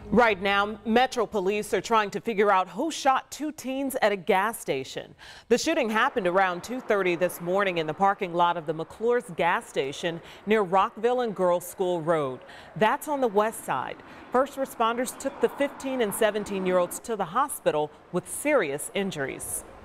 Right now, Metro Police are trying to figure out who shot two teens at a gas station. The shooting happened around 2:30 this morning in the parking lot of the McClures Gas Station near Rockville and Girls School Road. That's on the west side. First responders took the 15 and 17-year-olds to the hospital with serious injuries.